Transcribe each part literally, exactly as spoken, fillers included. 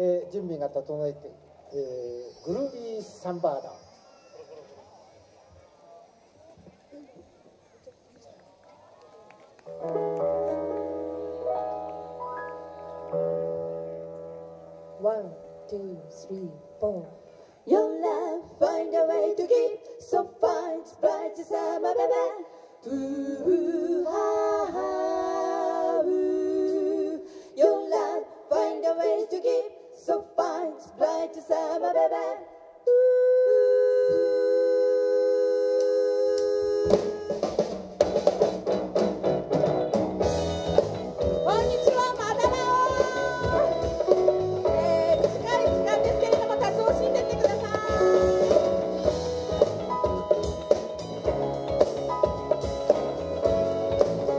えー、準備が整えて、えー、グルービーサンバーダー。 One, two, three, four. Your love find a way to keep so fine, bright as summer, baby. Ooh, ha, ha, ooh. Your love find a way to keep so fine, bright as summer, baby. Ooh. 「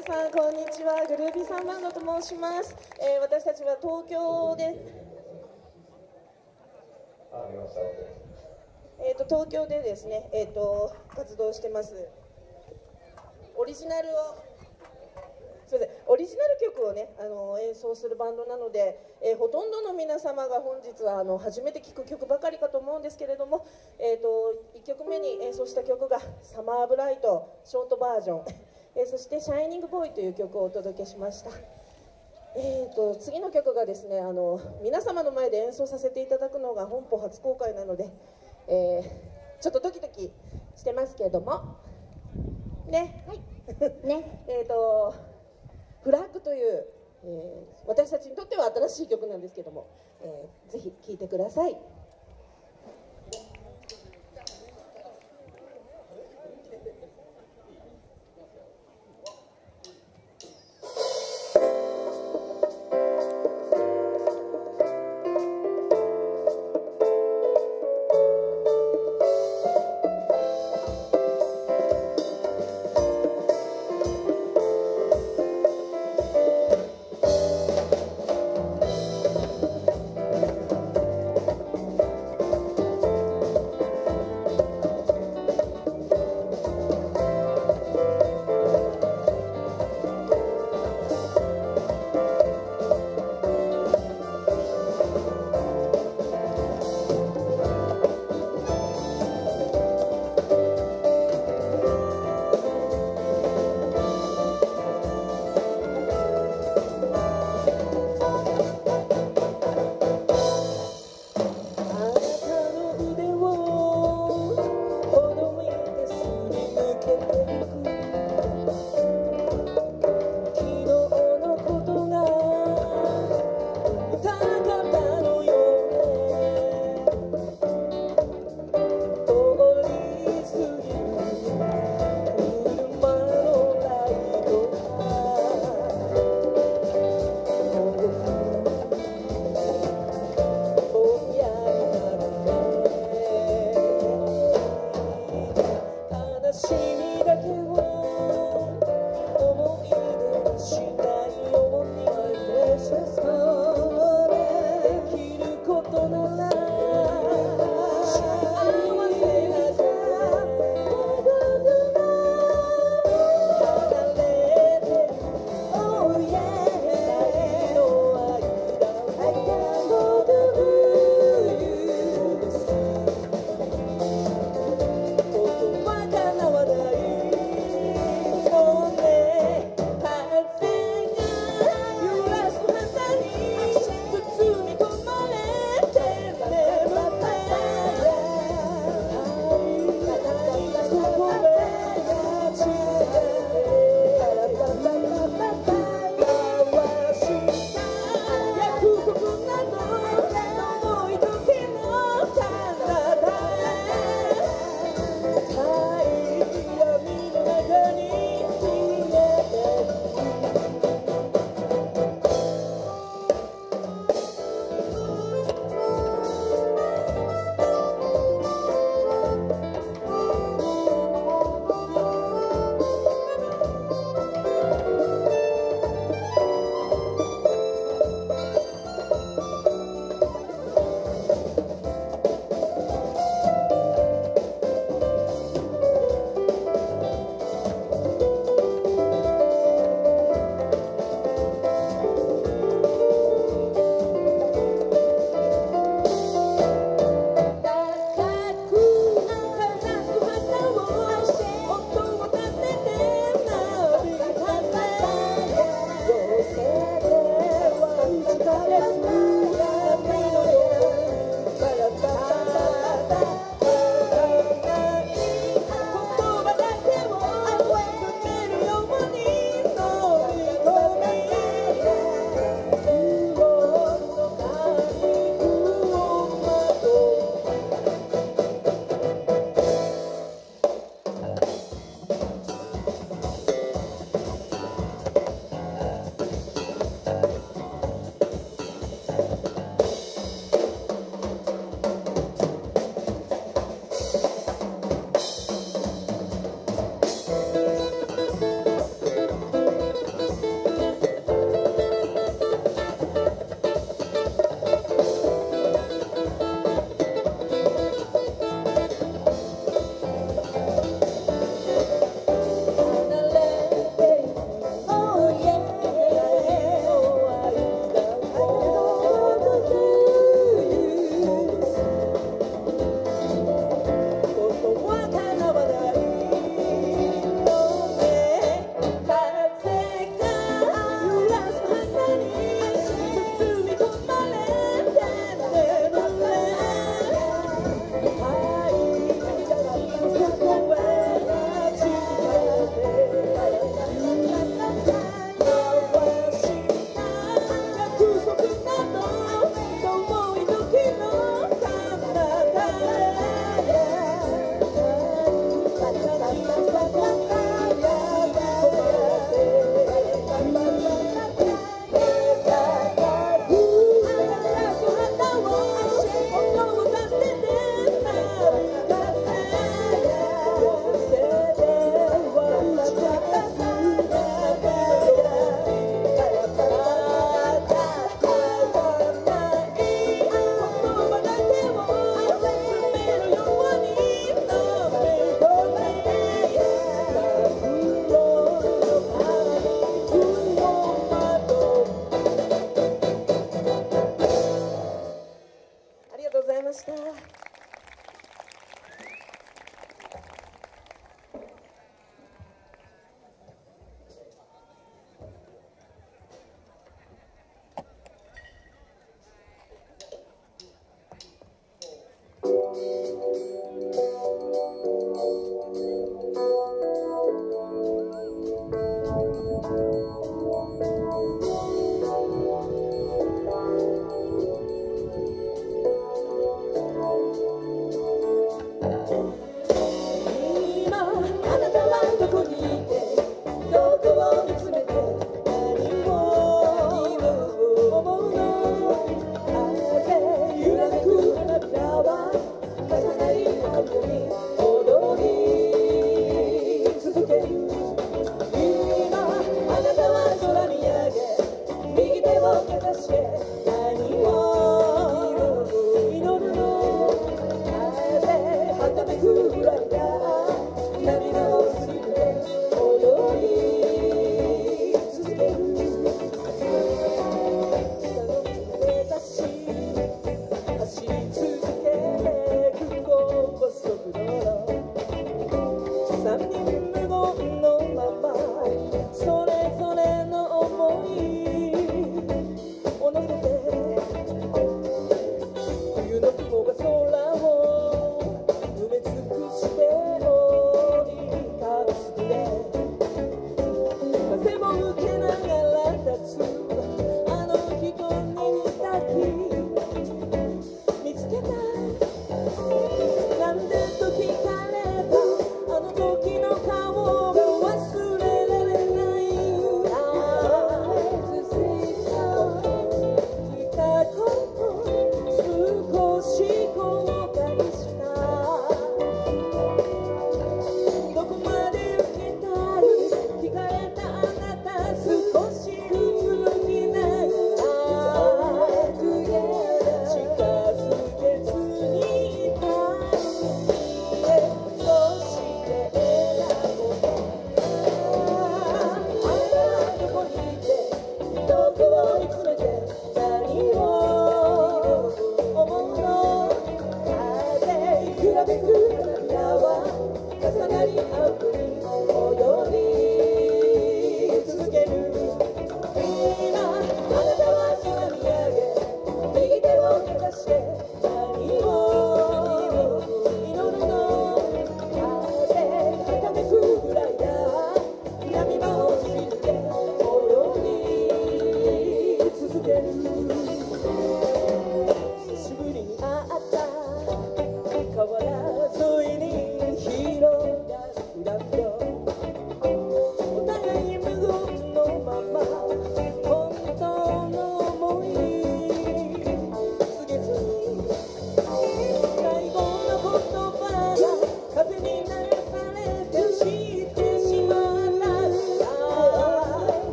皆さんこんにちは。グルービーサンバンドと申します。えー、私たちは東京で、えー、と東京でですね、えー、と活動してます。オリジナルをすみません、オリジナル曲をね、あの演奏するバンドなので、えー、ほとんどの皆様が本日はあの初めて聴く曲ばかりかと思うんですけれども、えー、といっきょくめに演奏した曲が「サマーブライト」ショートバージョン、えー、そして「シャイニングボーイ」という曲をお届けしました。えー、と次の曲がですね、あの皆様の前で演奏させていただくのが本邦初公開なので、えー、ちょっとドキドキしてますけれどもね、はいねえーとフラッグという、えー、私たちにとっては新しい曲なんですけども、えー、ぜひ聴いてください。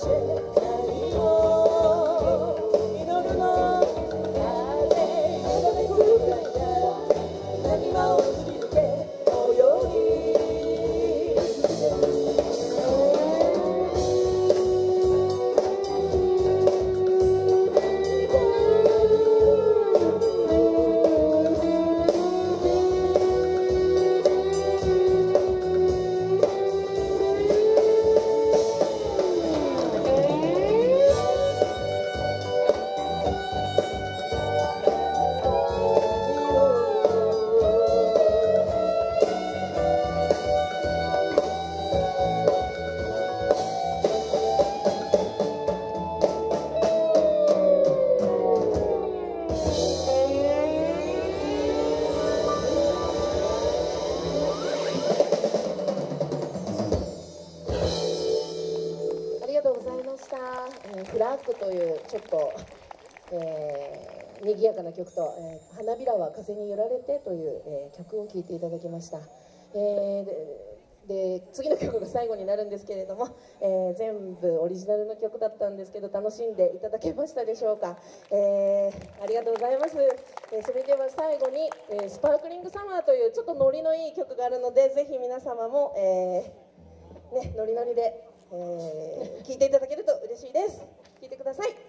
フラッグというちょっと、えー、賑やかな曲と、えー、花びらは風に揺られてという、えー、曲を聴いていただきました。えー、でで次の曲が最後になるんですけれども、えー、全部オリジナルの曲だったんですけど、楽しんでいただけましたでしょうか。えー、ありがとうございます。えー、それでは最後に、えー、スパークリングサマーというちょっとノリのいい曲があるので、ぜひ皆様も、えーね、ノリノリで、えー、聴いていただけると嬉しいです。聴いてください。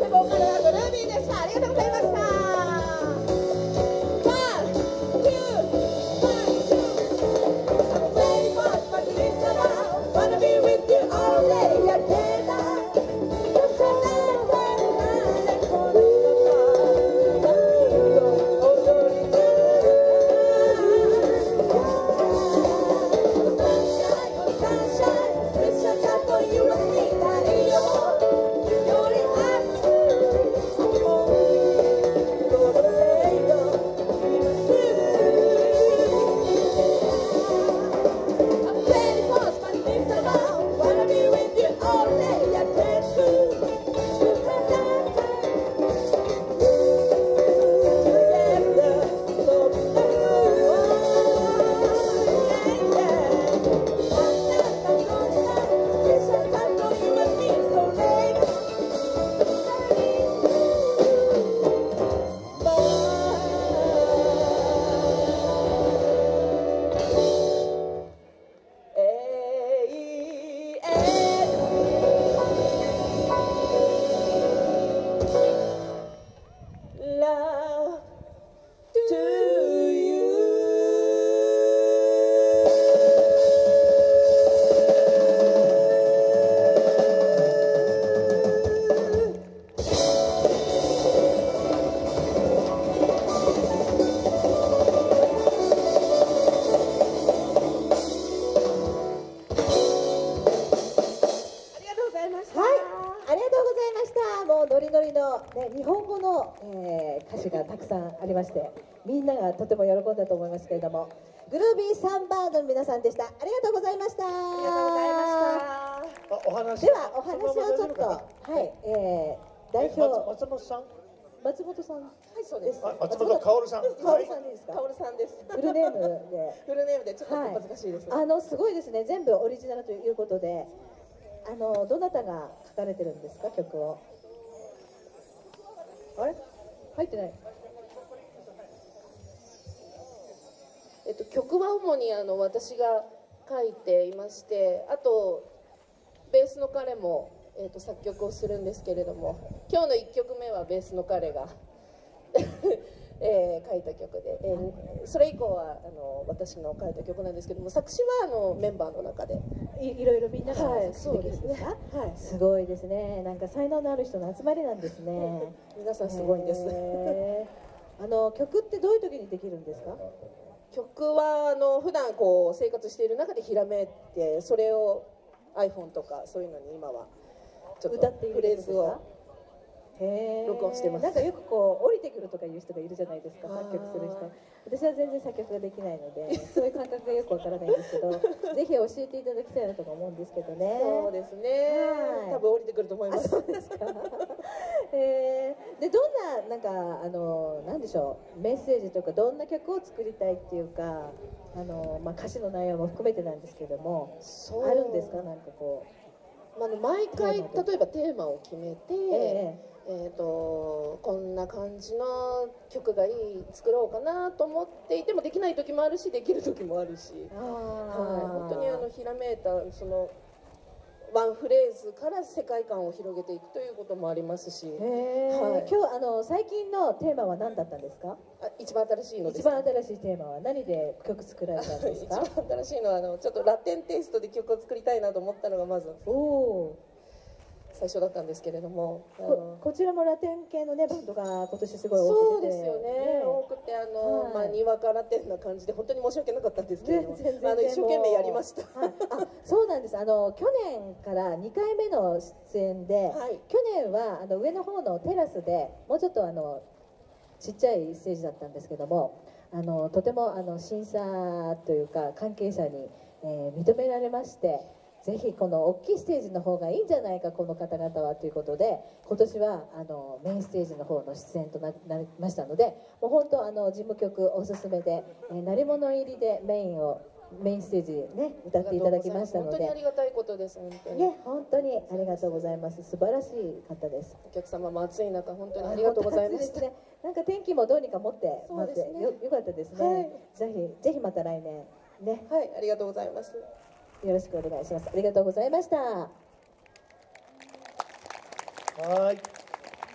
ボーカルはグルービーでした。ありがとうございました。 ね、日本語の、えー、歌詞がたくさんありまして、みんながとても喜んだと思いますけれども、グルービーサンバードの皆さんでした。ありがとうございました。ありがとうございました。 あ、お話ではお話をちょっと、はい、えー、代表松本さん、 松本さん、はい、そうです。 松本薫さん、 薫さんでいいですか？ 薫さんです。 フルネームで、 フルネームでちょっと恥ずかしいです。 あのすごいですね。全部オリジナルということで、あのどなたが書かれてるんですか、曲を？あれ？入ってない。 えっと曲は主にあの私が書いていまして、あとベースの彼もえっと作曲をするんですけれども、今日のいっきょくめはベースの彼が、えー、書いた曲で、えー、それ以降はあの私の書いた曲なんですけども、作詞はあのメンバーの中でい, いろいろみんながはい作詞できるんですか？ そうですね、はい、 すごいですね。なんか才能のある人の集まりなんですね。 皆さんすごいんです。 あの曲ってどういう時にできるんですか？ 曲はあの普段こう生活している中でひらめいて、それを iPhone とかそういうのに今はちょっと歌っているフレーズをへー録音してます。 なんかよくこう降りてくるとかいう人がいるじゃないですか、 あー作曲する人。私は全然作曲ができないのでそういう感覚がよくわからないんですけどぜひ教えていただきたいなとか思うんですけどね。 そうですね、 はい多分降りてくると思います。 そうですか。えー、でどんななんかあのなんでしょう、メッセージとかどんな曲を作りたいっていうか、あの、まあ、歌詞の内容も含めてなんですけども、 そうあるんですか？なんかこうあの毎回例えばテーマを決めて、 ええー、とこんな感じの曲がいい作ろうかなと思っていてもできない時もあるし、できる時もあるし、 あはい、本当にあのーひらめいたそのワンフレーズから世界観を広げていくということもありますし、 へーはい、 今日あの最近のテーマは何だったんですか？ あ一番新しいのです一番新しいテーマは何で曲作られたんです一か？ 番新しいのはあのちょっとラテンテイストで曲を作りたいなと思ったのがまずおお最初だったんですけれども、あこのこちらもラテン系のねバンドが今年すごいそう多くてですよね、多くてあの、 はいまあ、にわかラテンな感じで本当に申し訳なかったんですけれども、 全然全然まあ、あの一生懸命やりました。 はい、あそうなんです。あの去年からにかいめの出演で、 はい去年はあの上の方のテラスでもうちょっとあのちっちゃいステージだったんですけども、あのとてもあの審査というか関係者に、えー認められまして、ぜひこの大きいステージの方がいいんじゃないかこの方々はということで、今年はあのメインステージの方の出演とななりましたので、もう本当あの事務局おすすめで、えー鳴り物入りでメインをメインステージね歌っていただきましたの本当にあで、 りがたいことです。本当に、 ね本当にありがとうございます。素晴らしい方です。 お客様も暑い中本当にありがとうございました。 本当にですね。なんか天気もどうにか持って待って、 そうですねよよかったですね。 はいぜひぜひまた来年ねはい、ありがとうございます。 よろしくお願いします。ありがとうございました。 はい。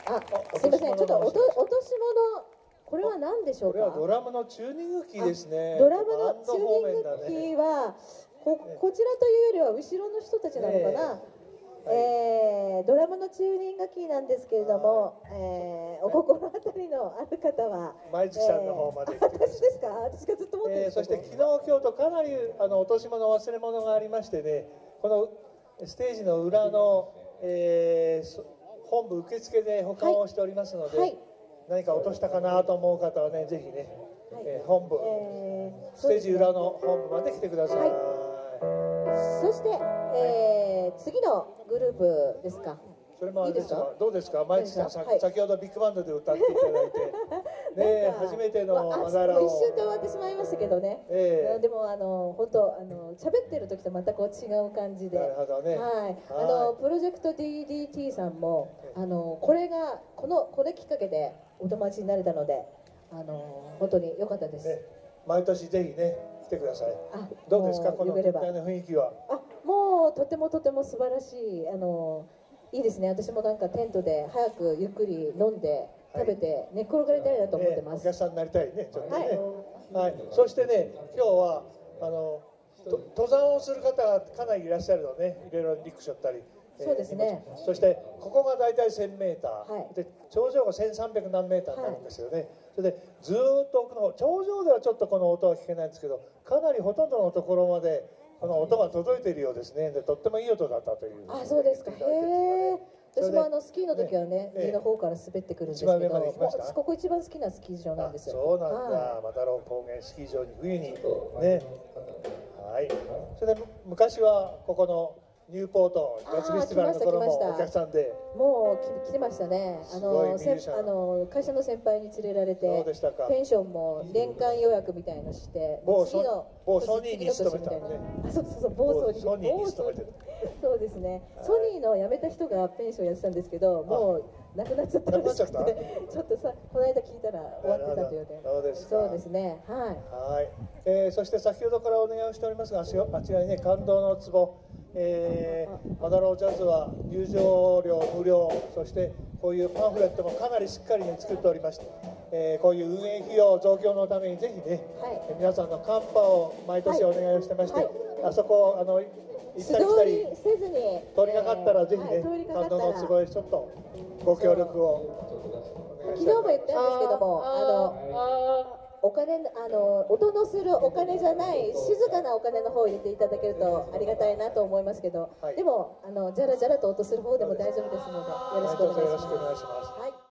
あ、すみません、ちょっと落と落とし物、これは何でしょうか。 これはドラムのチューニングキーですね。 ドラムのチューニングバンド方面だキね。 ーはここちらというよりは後ろの人たちなのかな。えードラムのチューニングキーなんですけれども、えーお心当たりのある方は前月さんの方まで来てください。 私ですか。私がずっと持ってるんえーですそして昨日今日とかなりあの落とし物忘れ物がありましてね、このステージの裏の、えーそ本部受付で保管をしておりますので、 はい、 何か落としたかなと思う方はね、ぜひね、 はい、 えー本部、 えーステージ裏の本部まで来てください。 はいそして、えー次のグループですか。 それもあれですいいですが、どうですか、前月さん、さはい先ほどビッグバンドで歌っていただいて、ねえ、初めてのまあマダラを。 一瞬で終わってしまいましたけどね。 ええでもあの本当あの喋ってる時とまたこう違う感じで。 なるほどね。 はい。あはのプロジェクト ディーディーティー さんもあのこれがこのこれきっかけでお友達になれたので、あの本当に良かったです。 ね、毎年ぜひね、来てください。 あどうですか、このもうよければ全体の雰囲気は。 あもうとてもとても素晴らしいあのいいですね。私もなんかテントで早くゆっくり飲んで食べて寝っ転がりたいなと思ってます。 ね、お客さんになりたいね、ちょっとね。 ははい、そしてね、今日はあのと登山をする方がかなりいらっしゃるのね、いろいろリュックしょったり。えーそうですね。 そしてここが大体せんメーター、 はいで頂上がせんさんびゃく何メーターになるんですよね。それでずーっと奥の方、頂上ではちょっとこの音は聞けないんですけど、かなりほとんどのところまでこの音が届いているようですね。でとってもいい音だったという。 あそうですか。へえ。私もあのスキーの時はね、 ねええ上の方から滑ってくるんですけど、 一番上まで行きましたもうここ一番好きなスキー場なんですよ。 あそうなんだ、 はマダロー高原スキー場に冬にね、はいそれで昔はここのニューポートジャズフェスティバルの頃も来ました来ましたお客さんでい。もうき来てましたね。あすごいのミュージシャンせんあの会社の先輩に連れられそうてでしたか。 ペンションも年間予約みたいのして、 某次の某ソニーに勤めた次の年みたいなね。 あそうそうそう某ソニー。 ソニーに勤めてる。 そうですね、 はいソニーの辞めた人がペンションやってたんですけど、もうなくなっちゃったらしくて、 なくなっちゃっちょっとさ、この間聞いたら終わってたというね。 そうですかそうですね、はい。 はい、えーそして先ほどからお願いをしておりますが、あちあちらにね、感動の壺、えー、マダロージャズは入場料無料、そしてこういうパンフレットもかなりしっかり、ね、作っておりまして、えーこういう運営費用増強のためにぜひね、 はいえー皆さんのカンパを毎年お願いをしてまして、 はいあそこをあの行ったり来た素通りりせずに通りがかったらぜひね、 はい通りかかったら感動の壺へちょっとご協力をお願いしたい昨日も言ったんですけども、あのお金あの音のするお金じゃない静かなお金の方を入れていただけるとありがたいなと思いますけど、 はいでもあのジャラジャラと音する方でも大丈夫ですのでよろしくお願いします。 よろしくお願いします。 はい。